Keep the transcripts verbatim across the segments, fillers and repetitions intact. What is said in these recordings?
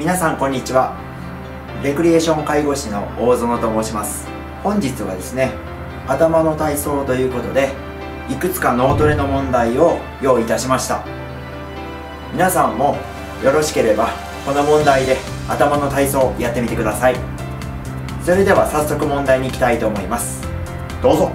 皆さんこんにちは。レクリエーション介護士の大園と申します。本日はですね、頭の体操ということでいくつか脳トレの問題を用意いたしました。皆さんもよろしければこの問題で頭の体操やってみてください。それでは早速問題に行きたいと思います。どうぞ。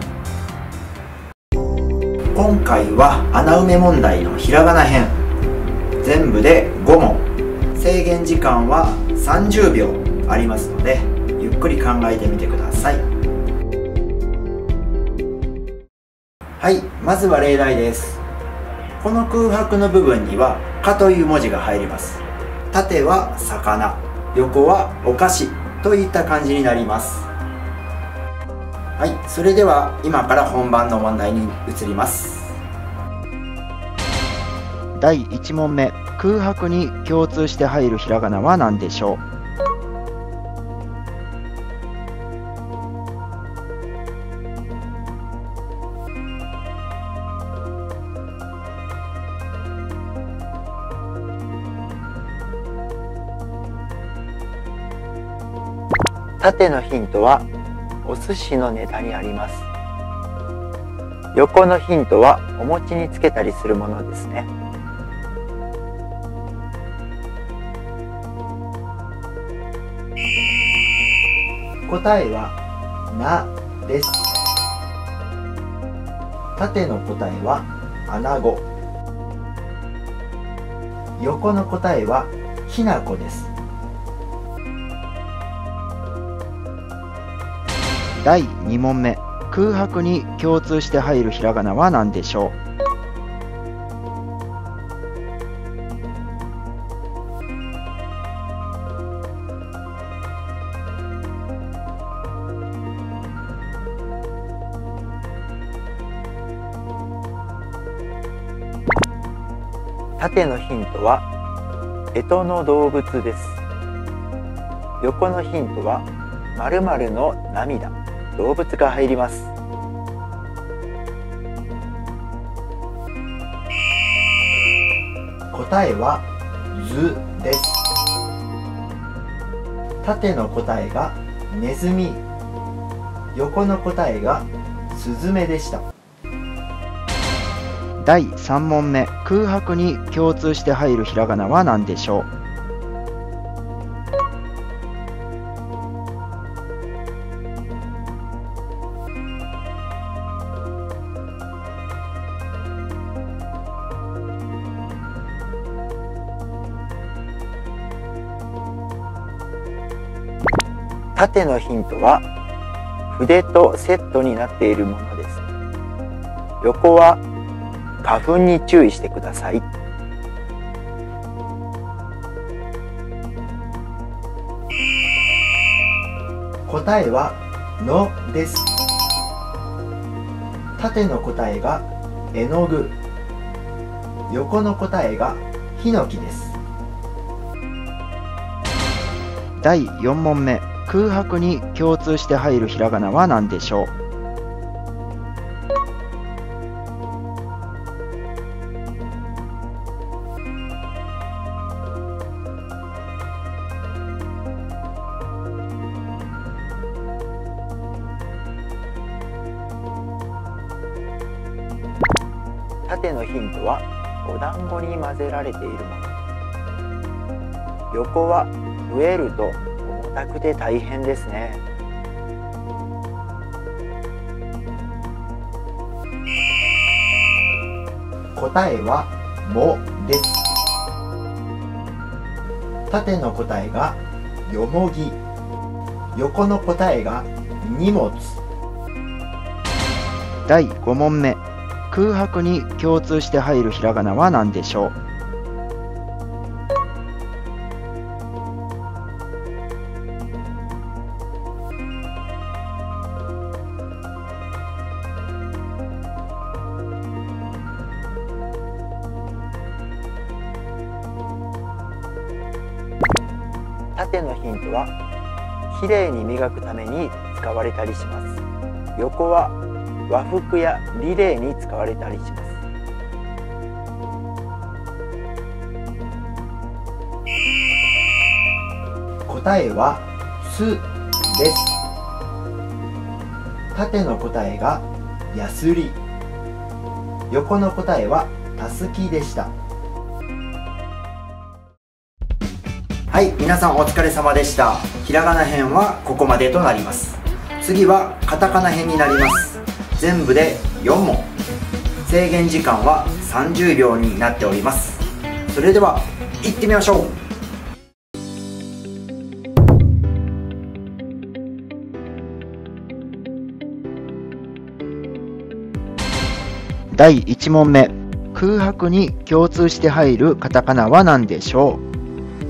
今回は穴埋め問題のひらがな編、全部でご問、制限時間はさんじゅうびょうありますのでゆっくり考えてみてください。はい、まずは例題です。この空白の部分には「か」という文字が入ります。縦は魚、横はお菓子といった感じになります。はい、それでは今から本番の問題に移ります。 だいいち問目、空白に共通して入るひらがなは何でしょう。 縦のヒントはお寿司のネタにあります。横のヒントはお餅につけたりするものですね。 答えは「な」です。縦の答えはアナゴ、横の答えはきなこです。 だいに問目、空白に共通して入るひらがなは何でしょう。 縦のヒントは干支の動物です。横のヒントは〇〇の涙、動物が入ります。 答えは図です。縦の答えがネズミ、横の答えがスズメでした。 だいさん問目、空白に共通して入るひらがなは何でしょう。 縦のヒントは筆とセットになっているものです。横は花粉に注意してください。 答えはのです。縦の答えが絵の具、横の答えがヒノキです。 だいよん問目、空白に共通して入るひらがなは何でしょう。 縦のヒントはお団子に混ぜられているもの。横は増えると重たくて大変ですね。 答えはもです。縦の答えがよもぎ、横の答えが荷物。 だいご問目、空白に共通して入るひらがなは何でしょう。 縦のヒントはきれいに磨くために使われたりします。横は和服やリレーに使われたりします。 答えはすです。縦の答えがやすり、横の答えはたすきでした。はい、皆さんお疲れ様でした。ひらがな編はここまでとなります。次はカタカナ編になります。全部でよんもん、制限時間はさんじゅうびょうになっております。それでは行ってみましょう。 だいいちもんめ、空白に共通して入るカタカナは何でしょう？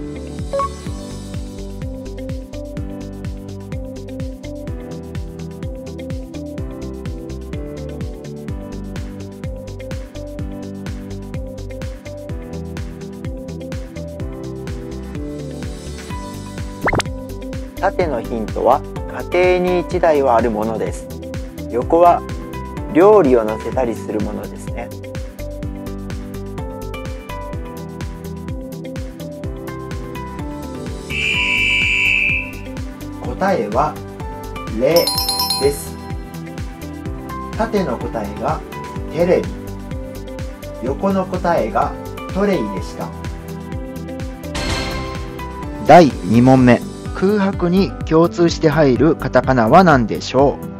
縦のヒントは家庭にいちだいはあるものです。横は料理を乗せたりするものですね。 答えはレです。縦の答えがテレビ、横の答えがトレイでした。 だいにもんめ、空白に共通して入るカタカナは何でしょう？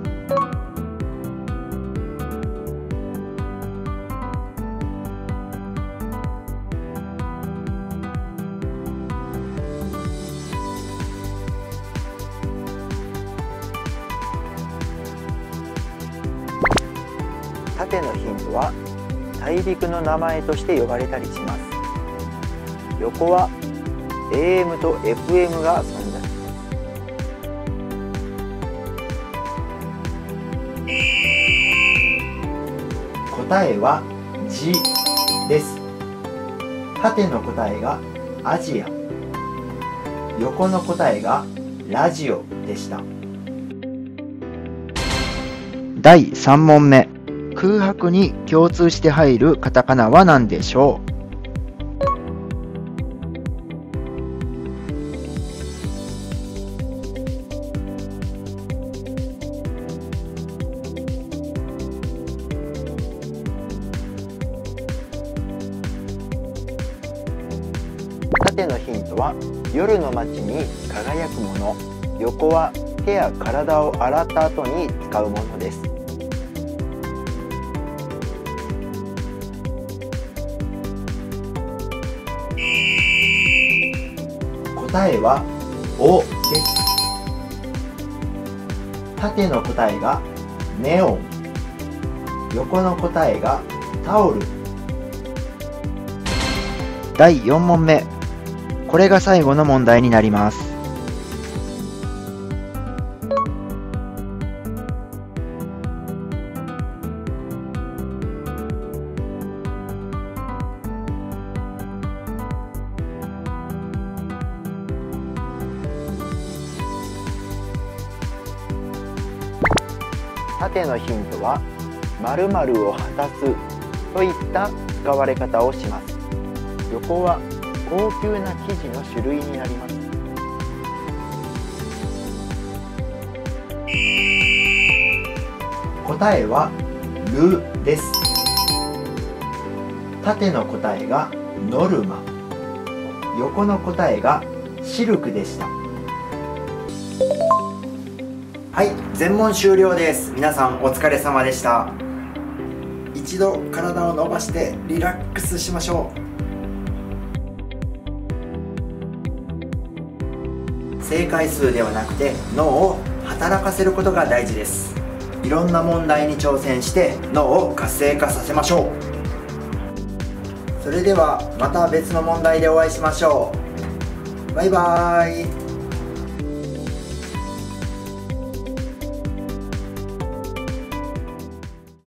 縦のヒントは大陸の名前として呼ばれたりします。横は エーエム と エフエム が存在します。答えはジです。縦の答えがアジア、横の答えがラジオでした。 だいさんもんめ、空白に共通して入るカタカナは何でしょう？ 縦のヒントは夜の街に輝くもの、横は手や体を洗った後に使うものです。 答えはおです。縦の答えがネオン、横の答えがタオル。 だいよんもんめ、これが最後の問題になります。 縦のヒントは〇〇を果たすといった使われ方をします。横は高級な生地の種類になります。 答えはルです。縦の答えがノルマ、横の答えがシルクでした。はい、全問終了です。皆さんお疲れ様でした。一度体を伸ばしてリラックスしましょう。正解数ではなくて脳を働かせることが大事です。いろんな問題に挑戦して脳を活性化させましょう。それではまた別の問題でお会いしましょう。バイバーイ。